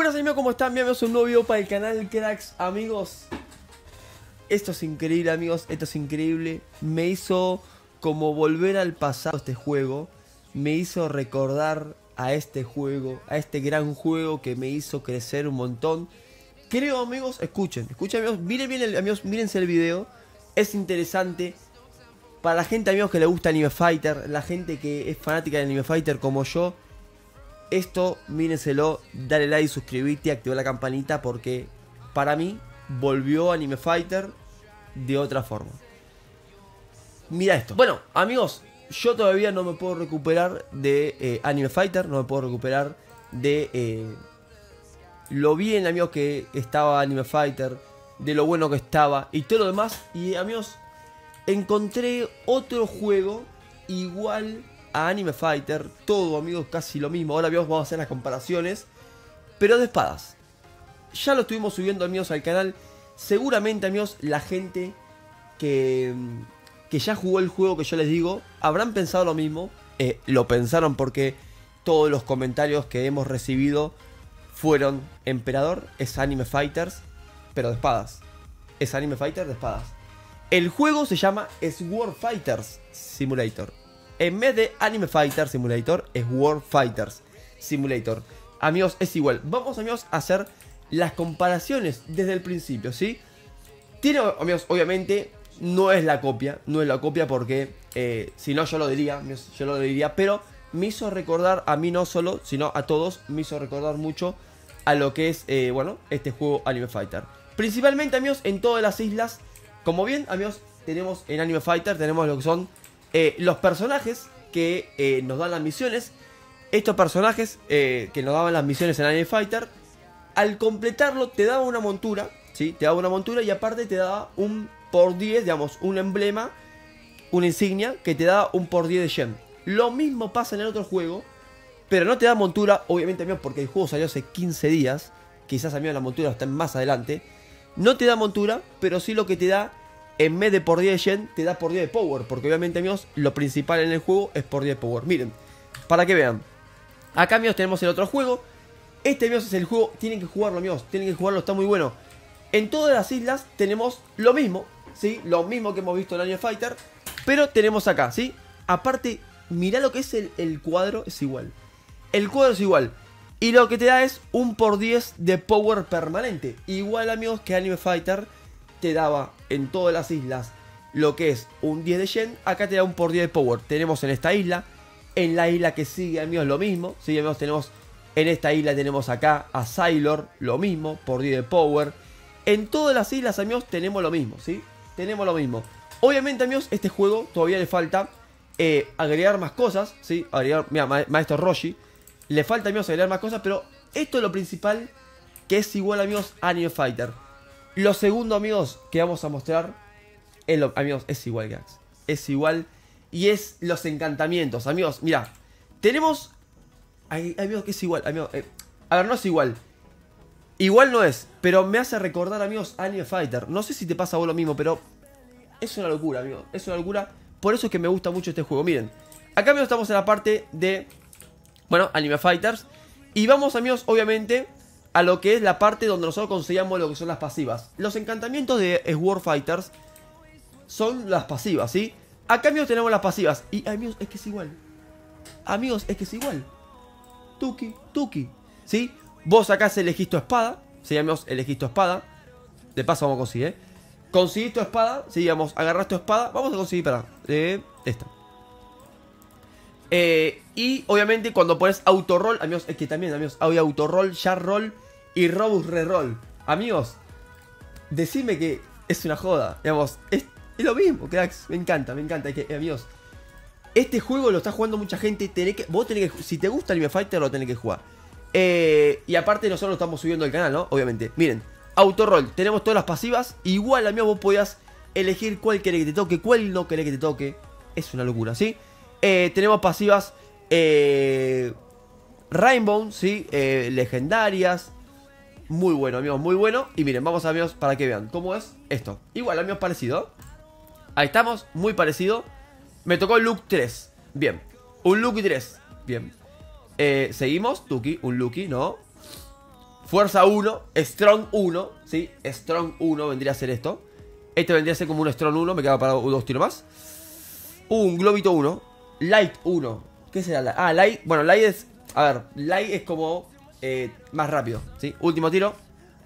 Buenas amigos, ¿cómo están? Bienvenidos a un nuevo video para el canal, cracks. Amigos, esto es increíble, amigos, esto es increíble. Me hizo como volver al pasado este juego. Me hizo recordar a este juego, a este gran juego que me hizo crecer un montón. Creo, amigos, escuchen amigos, miren bien amigos, mírense el video. Es interesante para la gente, amigos, que le gusta Anime Fighter, la gente que es fanática de Anime Fighter como yo. Esto, mírenselo, dale like, suscribite, activa la campanita porque para mí volvió Anime Fighter de otra forma. Mira esto. Bueno, amigos, yo todavía no me puedo recuperar de Anime Fighter, no me puedo recuperar de lo bien, amigos, que estaba Anime Fighter, de lo bueno que estaba y todo lo demás. Y, amigos, encontré otro juego igual a Anime Fighter, todo, amigos, casi lo mismo. Ahora, amigos, vamos a hacer las comparaciones, pero de espadas. Ya lo estuvimos subiendo, amigos, al canal. Seguramente, amigos, la gente que ya jugó el juego que yo les digo, habrán pensado lo mismo. Lo pensaron porque todos los comentarios que hemos recibido fueron: Emperador es Anime Fighters, pero de espadas. Es Anime Fighter de espadas. El juego se llama Sword Fighters Simulator. En vez de Anime Fighter Simulator, es World Fighters Simulator. Amigos, es igual. Vamos, amigos, a hacer las comparaciones desde el principio, ¿sí? Tiene, amigos, obviamente, no es la copia. No es la copia porque, si no, yo lo diría. Pero me hizo recordar, a mí no solo, sino a todos, me hizo recordar mucho a lo que es, bueno, este juego Anime Fighter. Principalmente, amigos, en todas las islas. Como bien, amigos, tenemos en Anime Fighter, tenemos lo que son los personajes que nos dan las misiones. Estos personajes que nos daban las misiones en Anime Fighter, al completarlo te daba una montura, ¿sí? Te daba una montura y aparte te daba un por 10, digamos, un emblema, una insignia que te daba un por 10 de Gem. Lo mismo pasa en el otro juego, pero no te da montura, obviamente, amigos, porque el juego salió hace 15 días. Quizás, amigos, la montura está más adelante. No te da montura, pero sí lo que te da, en vez de por 10 de Gen, te da por 10 de Power. Porque obviamente, amigos, lo principal en el juego es por 10 de Power. Miren, para que vean. Acá, amigos, tenemos el otro juego. Este, amigos, es el juego. Tienen que jugarlo, amigos. Tienen que jugarlo, está muy bueno. En todas las islas tenemos lo mismo, ¿sí? Lo mismo que hemos visto en Anime Fighter. Pero tenemos acá, ¿sí? Aparte, mirá lo que es el cuadro. Es igual. El cuadro es igual. Y lo que te da es un por 10 de Power permanente. Igual, amigos, que Anime Fighter te daba en todas las islas lo que es un 10 de Gen. Acá te da un por 10 de Power. Tenemos en esta isla. En la isla que sigue, amigos, lo mismo. Sí, amigos, tenemos en esta isla, tenemos acá a Sailor, lo mismo, por 10 de Power. En todas las islas, amigos, tenemos lo mismo, ¿sí? Tenemos lo mismo. Obviamente, amigos, este juego todavía le falta agregar más cosas, ¿sí? Agregar, mira, Maestro Roshi. Le falta, amigos, agregar más cosas, pero esto es lo principal, que es igual, amigos, a Anime Fighter. Lo segundo, amigos, que vamos a mostrar es amigos, es igual, cracks. Es igual. Y es los encantamientos, amigos. Mira, tenemos amigos, que es igual, amigos. A ver, no es igual. Igual no es, pero me hace recordar, amigos, Anime Fighter. No sé si te pasa a vos lo mismo, pero es una locura, amigos. Es una locura. Por eso es que me gusta mucho este juego. Miren, acá, amigos, estamos en la parte de, bueno, Anime Fighters. Y vamos, amigos, obviamente, a lo que es la parte donde nosotros conseguíamos lo que son las pasivas. Los encantamientos de Sword Fighters son las pasivas, ¿sí? Acá, amigos, tenemos las pasivas. Y, amigos, es que es igual. Amigos, es que es igual. Tuki, ¿sí? Vos acá elegís tu espada. Sí, amigos, elegís tu espada. De paso vamos a conseguir, ¿eh? Conseguís tu espada. Sí, digamos, agarrás tu espada. Vamos a conseguir, para esta. Y obviamente cuando pones autorroll, amigos, es que también, amigos, hay autorroll, jar roll y robust reroll. Amigos, decime que es una joda. Digamos, es lo mismo, cracks. Me encanta. Amigos, este juego lo está jugando mucha gente. Vos tenés que, si te gusta Anime Fighter, lo tenés que jugar. Y aparte nosotros lo estamos subiendo al canal, ¿no? Obviamente. Miren, autorroll, tenemos todas las pasivas. Igual, amigos, vos podías elegir cuál querés que te toque, cuál no querés que te toque. Es una locura, ¿sí? Tenemos pasivas Rainbow, ¿sí? Legendarias. Muy bueno, amigos, muy bueno. Y miren, vamos, amigos, para que vean cómo es esto. Igual, amigos, parecido. Ahí estamos, muy parecido. Me tocó el look 3. Bien, un look 3. Bien. Seguimos, Tuki, un Lucky, ¿no? Fuerza 1, Strong 1, ¿sí? Strong 1 vendría a ser esto. Este vendría a ser como un Strong 1, me queda para 2 tiros más. Un Globito 1, Light 1. ¿Qué será? Light, bueno, Light es... A ver, Light es como más rápido, ¿sí? Último tiro.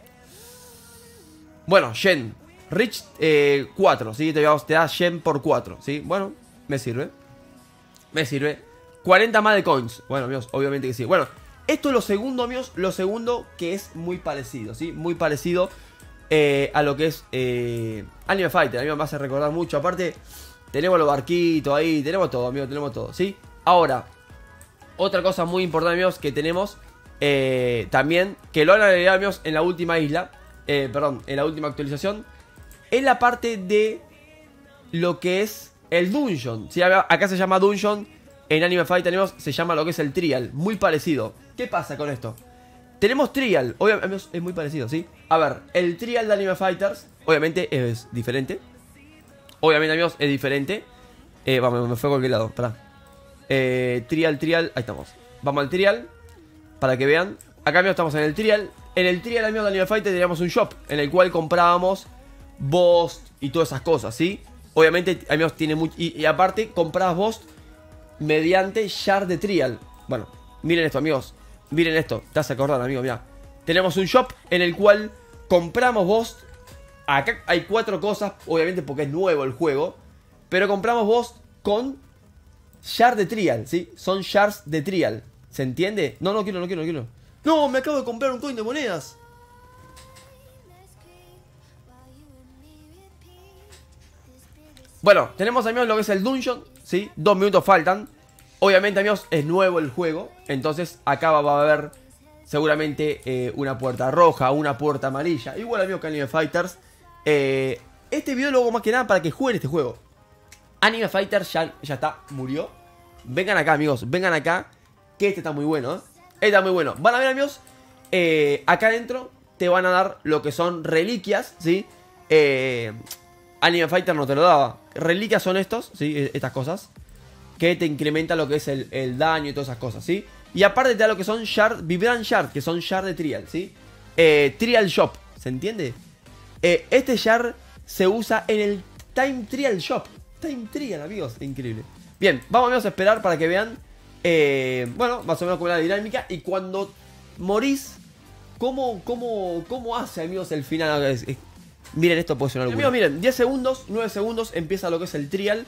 Bueno, Gen. Rich 4, ¿sí? Te da Gen por 4, ¿sí? Bueno, me sirve. Me sirve. 40 más de coins. Bueno, amigos, obviamente que sí. Bueno, esto es lo segundo, amigos. Lo segundo que es muy parecido, ¿sí? Muy parecido a lo que es Anime Fighter. A mí me hace recordar mucho. Aparte, tenemos los barquitos ahí. Tenemos todo, amigos, tenemos todo, ¿sí? Ahora, otra cosa muy importante, amigos, que tenemos también, que lo han agregado, amigos, en la última isla. Perdón, en la última actualización. Es la parte de lo que es el Dungeon, ¿sí? Acá se llama Dungeon. En Anime Fighter, amigos, se llama lo que es el Trial. Muy parecido. ¿Qué pasa con esto? Tenemos Trial. Obviamente, amigos, es muy parecido, ¿sí? A ver, el Trial de Anime Fighters, obviamente, es diferente. Obviamente, amigos, es diferente. Vamos, me fue a cualquier lado, pará. Trial, ahí estamos. Vamos al Trial, para que vean. Acá, amigos, estamos en el Trial. En el Trial, amigos, de Anime Fighter teníamos un shop en el cual comprábamos Boss y todas esas cosas, ¿sí? Obviamente, amigos, tiene mucho... Y aparte, comprabas Boss mediante Shard de Trial. Bueno, miren esto, amigos. Miren esto, te vas a acordar, amigo, mira. Tenemos un shop en el cual compramos Boss. Acá hay 4 cosas, obviamente porque es nuevo el juego. Pero compramos Boss con Shard de Trial, ¿sí? Son Shards de Trial. ¿Se entiende? No quiero. No, me acabo de comprar un coin de monedas. Bueno, tenemos, amigos, lo que es el Dungeon, ¿sí? 2 minutos faltan. Obviamente, amigos, es nuevo el juego. Entonces, acá va a haber seguramente una puerta roja, una puerta amarilla. Igual, amigos, que Anime Fighters. Este video lo hago más que nada para que jueguen este juego. Anime Fighters ya está, murió. Vengan acá, amigos, vengan acá. Que este está muy bueno, ¿eh? Este está muy bueno. Van a ver, amigos, acá adentro te van a dar lo que son reliquias, ¿sí? Anime Fighter no te lo daba. Reliquias son estos, ¿sí? Estas cosas que te incrementan lo que es el daño y todas esas cosas, ¿sí? Y aparte te da lo que son Shard, Vibrant Shard, que son Shard de Trial, ¿sí? Trial Shop, ¿se entiende? Este Shard se usa en el Time Trial Shop. Time Trial, amigos, increíble. Bien, vamos, amigos, a esperar para que vean bueno, más o menos como la dinámica. Y cuando morís, ¿cómo hace, amigos, el final? Miren esto, puede ser una locura. Amigos, miren, 10 segundos, 9 segundos empieza lo que es el Trial.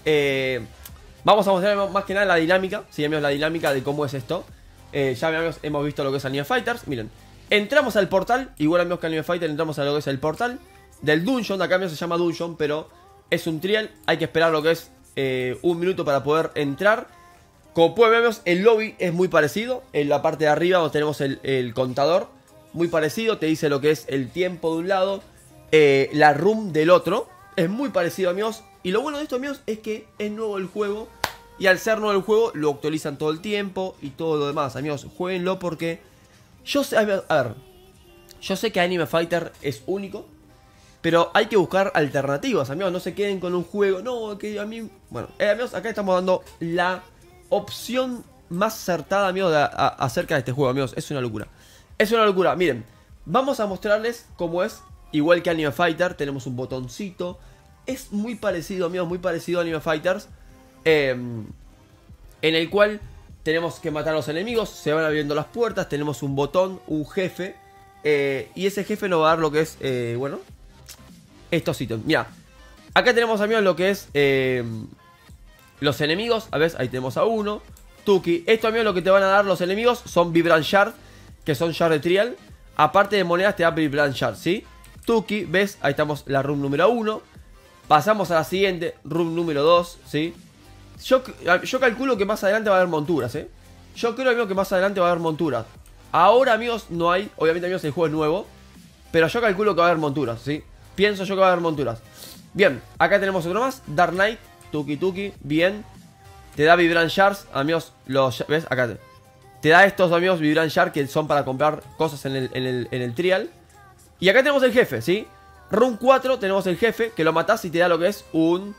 Vamos a mostrar más que nada la dinámica, sí, amigos, la dinámica de cómo es esto. Ya, amigos, hemos visto lo que es Anime Fighters. Miren, entramos al portal, igual, amigos, que Anime Fighter, entramos a lo que es el portal del Dungeon. Acá, amigos, se llama Dungeon, pero es un Trial. Hay que esperar lo que es 1 minuto para poder entrar. Como pueden ver, amigos, el lobby es muy parecido. En la parte de arriba donde tenemos el contador, muy parecido, te dice lo que es el tiempo de un lado, la room del otro. Es muy parecido, amigos. Y lo bueno de esto, amigos, es que es nuevo el juego. Y al ser nuevo el juego, lo actualizan todo el tiempo y todo lo demás. Amigos, jueguenlo porque yo sé, a ver, yo sé que Anime Fighter es único, pero hay que buscar alternativas, amigos. No se queden con un juego, no, que a mí... Bueno, amigos, acá estamos dando la opción más acertada, amigos, acerca de este juego, amigos. Es una locura. Es una locura. Miren, vamos a mostrarles cómo es. Igual que Anime Fighter, tenemos un botoncito. Es muy parecido, amigos, muy parecido a Anime Fighters. En el cual tenemos que matar a los enemigos. Se van abriendo las puertas. Tenemos un botón, un jefe. Y ese jefe nos va a dar lo que es, bueno, estos ítems. Mira, acá tenemos, amigos, lo que es los enemigos. A ver, ahí tenemos a uno. Tuki. Esto, amigos, lo que te van a dar los enemigos son Vibrant Shard, que son Shard de Trial. Aparte de monedas te da Vibrant Shard, ¿sí? Tuki, ¿ves? Ahí estamos, la room número 1. Pasamos a la siguiente, room número 2, ¿sí? Yo calculo que más adelante va a haber monturas, ¿eh? Yo creo, amigos, que más adelante va a haber monturas. Ahora, amigos, no hay. Obviamente, amigos, el juego es nuevo, pero yo calculo que va a haber monturas, ¿sí? Pienso yo que va a haber monturas. Bien, acá tenemos otro más, Dark Knight, Tuki, bien. Te da Vibrant Shards, amigos, ¿ves? Acá te da estos, amigos, Vibrant Shards, que son para comprar cosas en el Trial. Y acá tenemos el jefe, ¿sí? Room 4 tenemos el jefe, que lo matás y te da lo que es un...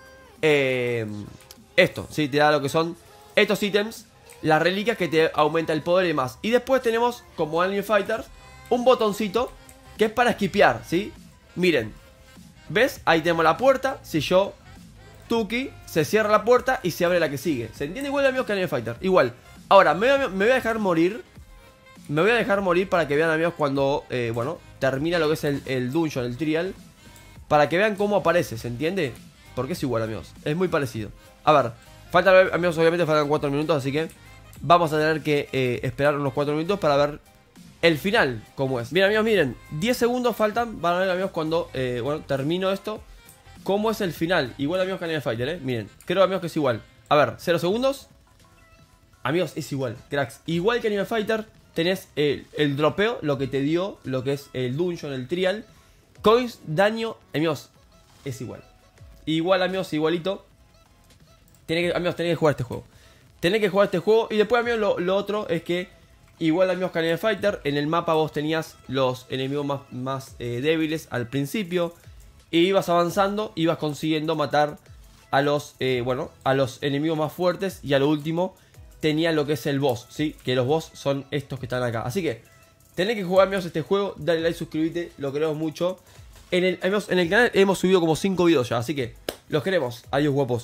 esto, ¿sí? Te da lo que son estos ítems, las reliquias que te aumenta el poder y demás. Y después tenemos, como Anime Fighters, un botoncito que es para esquipear, ¿sí? Miren, ¿ves? Ahí tenemos la puerta. Si yo tuki, se cierra la puerta y se abre la que sigue. ¿Se entiende? Igual, amigos, que Anime Fighter. Igual. Ahora, me voy a dejar morir. Me voy a dejar morir para que vean, amigos, cuando, bueno, termina lo que es el dungeon, el trial. Para que vean cómo aparece, ¿se entiende? Porque es igual, amigos. Es muy parecido. A ver, faltan, amigos, obviamente faltan 4 minutos, así que vamos a tener que esperar unos 4 minutos para ver el final, cómo es. Miren, amigos, miren, 10 segundos faltan. Van a ver, amigos, cuando, bueno, termino esto, cómo es el final. Igual, amigos, que Anime Fighter, miren, creo, amigos, que es igual. A ver, 0 segundos. Amigos, es igual, cracks. Igual que Anime Fighter, tenés el dropeo, lo que te dio, lo que es el dungeon, el trial. Coins, daño, amigos, es igual. Igual, amigos, igualito. Amigos, tenés que jugar este juego. Tenés que jugar este juego. Y después, amigos, lo otro es que igual, amigos, que Anime Fighter, en el mapa vos tenías los enemigos más débiles al principio. Y ibas avanzando, ibas consiguiendo matar a los, bueno, a los enemigos más fuertes. Y a lo último tenía lo que es el boss, ¿sí? Que los boss son estos que están acá. Así que tenés que jugar, amigos, este juego. Dale like, suscríbete, lo queremos mucho. Amigos, en el canal hemos subido como 5 videos ya, así que los queremos. Adiós, guapos.